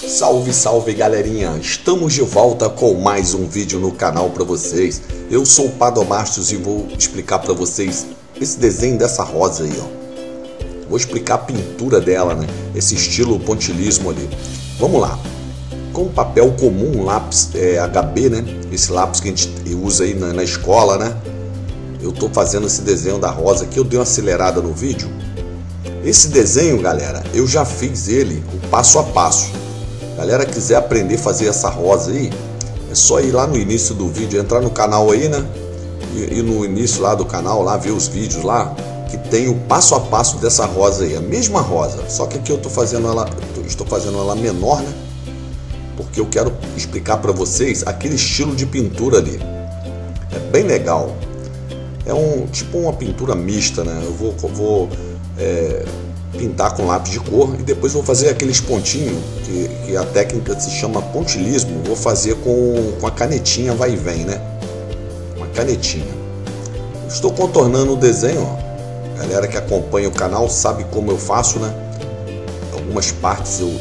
Salve, salve galerinha, estamos de volta com mais um vídeo no canal para vocês. Eu sou o Padomastos e vou explicar para vocês esse desenho dessa rosa aí, ó. Vou explicar a pintura dela, né? Esse estilo pontilhismo ali. Vamos lá. Com papel comum, lápis HB, né? Esse lápis que a gente usa aí na escola, né? Eu tô fazendo esse desenho da rosa aqui, eu dei uma acelerada no vídeo. Esse desenho, galera, eu já fiz ele o passo a passo. Galera, quiser aprender a fazer essa rosa aí, é só ir lá no início do vídeo, entrar no canal aí, né? E no início lá do canal, lá ver os vídeos lá, que tem o passo a passo dessa rosa aí, a mesma rosa. Só que aqui eu estou fazendo ela menor, né? Porque eu quero explicar para vocês aquele estilo de pintura ali. É bem legal. É tipo uma pintura mista, né? Eu vou pintar com lápis de cor e depois vou fazer aqueles pontinhos que a técnica se chama pontilhismo. Vou fazer com a canetinha vai e vem, né? Uma canetinha. Estou contornando o desenho, ó. Galera que acompanha o canal sabe como eu faço, né? Algumas partes eu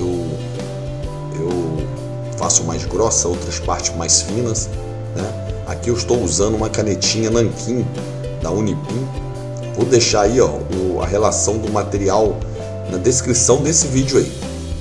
faço mais grossa, outras partes mais finas, né? Aqui eu estou usando uma canetinha Nanquim da Unipim. Vou deixar aí, ó, a relação do material na descrição desse vídeo aí.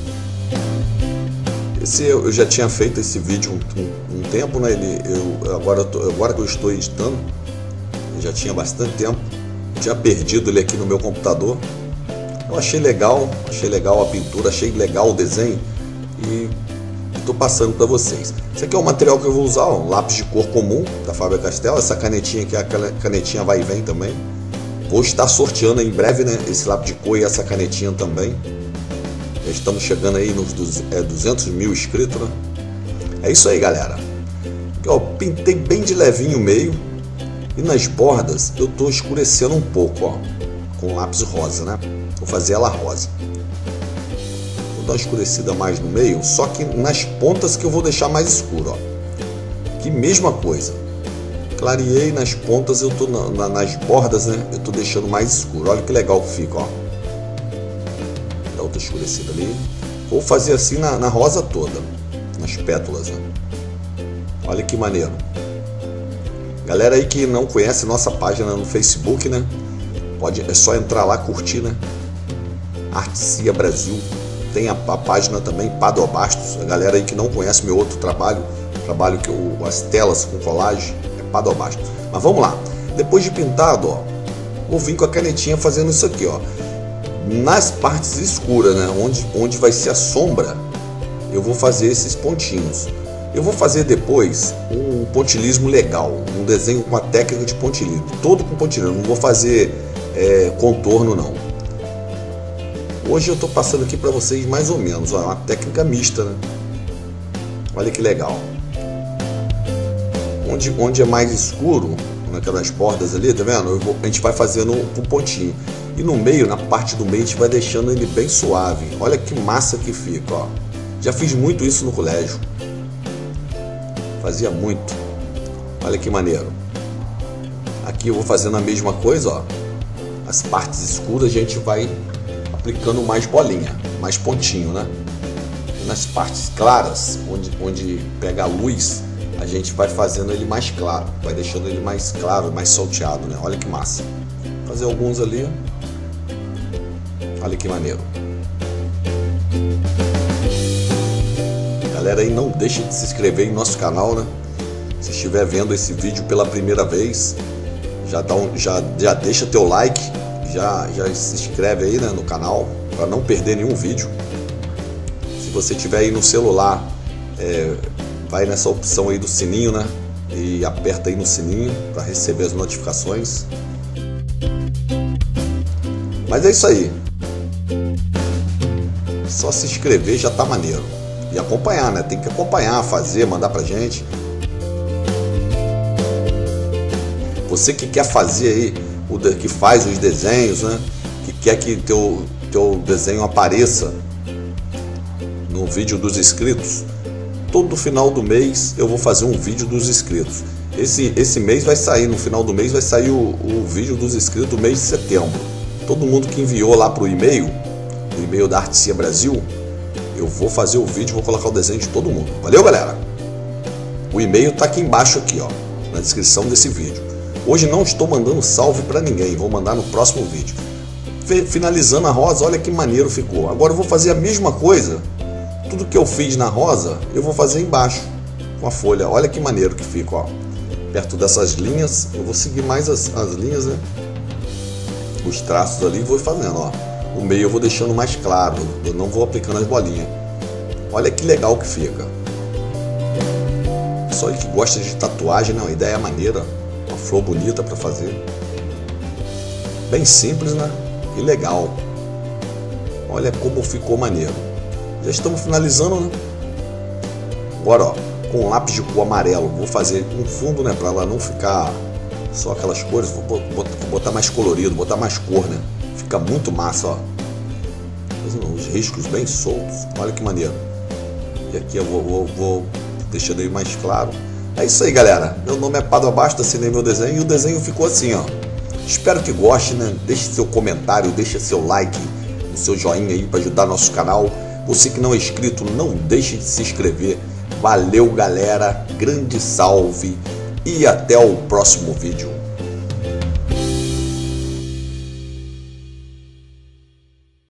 Eu já tinha feito esse vídeo um tempo, né? Agora que eu estou editando, eu já tinha bastante tempo. Eu tinha perdido ele aqui no meu computador. Eu achei legal a pintura, achei legal o desenho e estou passando para vocês. Esse aqui é o material que eu vou usar, ó, um lápis de cor comum da Faber-Castell. Essa canetinha aqui é a canetinha vai e vem também. Vou estar sorteando em breve, né, esse lápis de cor e essa canetinha também. Já estamos chegando aí nos 200 mil inscritos, né? É isso aí, galera. Aqui, ó, pintei bem de levinho o meio. E nas bordas eu estou escurecendo um pouco, ó, com lápis rosa, né? Vou fazer ela rosa. Vou dar uma escurecida mais no meio, só que nas pontas que eu vou deixar mais escuro, ó. Que mesma coisa. Clareei nas pontas, eu tô nas bordas, né? Eu tô deixando mais escuro. Olha que legal que fica, ó. Dá outra escurecida ali. Vou fazer assim na rosa toda, nas pétalas, né? Olha que maneiro. Galera aí que não conhece nossa página no Facebook, né? É só entrar lá, curtir, né? Artecia Brasil. Tem a página também, Padomastos. A galera aí que não conhece meu outro trabalho que as telas com colagem, é Padomastos. Mas vamos lá. Depois de pintado, ó, vou vir com a canetinha fazendo isso aqui, ó. Nas partes escuras, né? Onde vai ser a sombra, eu vou fazer esses pontinhos. Eu vou fazer depois um pontilhismo legal, um desenho com a técnica de pontilhismo, todo com pontilhismo. Não vou fazer contorno, não. Hoje eu estou passando aqui para vocês mais ou menos, ó, uma técnica mista, né? Olha que legal. Onde é mais escuro, naquelas bordas ali, tá vendo? A gente vai fazendo um pontinho. E no meio, na parte do meio, a gente vai deixando ele bem suave. Olha que massa que fica, ó. Já fiz muito isso no colégio. Fazia muito. Olha que maneiro. Aqui eu vou fazendo a mesma coisa, ó. As partes escuras a gente vai aplicando mais bolinha, mais pontinho, né? E nas partes claras, onde pega a luz, a gente vai fazendo ele mais claro, vai deixando ele mais claro, mais salteado, né? Olha que massa. Vou fazer alguns ali. Olha que maneiro. Galera aí, não deixe de se inscrever em nosso canal, né? Se estiver vendo esse vídeo pela primeira vez, já deixa teu like, já se inscreve aí, né, no canal para não perder nenhum vídeo. Se você tiver aí no celular, vai nessa opção aí do sininho, né? E aperta aí no sininho para receber as notificações. Mas é isso aí. Só se inscrever já tá maneiro. E acompanhar, né? Tem que acompanhar, fazer, mandar pra gente. Você que quer fazer aí, que faz os desenhos, né? Que quer que teu desenho apareça no vídeo dos inscritos. Todo final do mês eu vou fazer um vídeo dos inscritos. Esse mês vai sair, no final do mês vai sair o vídeo dos inscritos do mês de setembro. Todo mundo que enviou lá pro e-mail da Artecia Brasil, eu vou fazer o vídeo, vou colocar o desenho de todo mundo. Valeu, galera? O e-mail tá aqui embaixo, aqui, ó, na descrição desse vídeo. Hoje não estou mandando salve para ninguém, vou mandar no próximo vídeo. Finalizando a rosa, olha que maneiro ficou. Agora eu vou fazer a mesma coisa. Tudo que eu fiz na rosa, eu vou fazer embaixo, com a folha. Olha que maneiro que fica, ó. Perto dessas linhas, eu vou seguir mais as linhas, né? Os traços ali, vou fazendo, ó. O meio eu vou deixando mais claro, eu não vou aplicando as bolinhas. Olha que legal que fica. Só que gosta de tatuagem, não, a ideia é maneira. Uma flor bonita para fazer. Bem simples, né? E legal. Olha como ficou maneiro. Já estamos finalizando, né? Agora, ó, com lápis de cor amarelo, vou fazer um fundo, né? Para ela não ficar só aquelas cores. Vou botar mais colorido, botar mais cor, né? Fica muito massa, ó. Fazendo os riscos bem soltos. Olha que maneiro. E aqui eu vou deixando aí mais claro. É isso aí, galera. Meu nome é Pádua Bastos, assinei meu desenho e o desenho ficou assim, ó. Espero que goste, né? Deixe seu comentário, deixe seu like, o seu joinha aí para ajudar nosso canal. Você que não é inscrito, não deixe de se inscrever. Valeu, galera. Grande salve e até o próximo vídeo.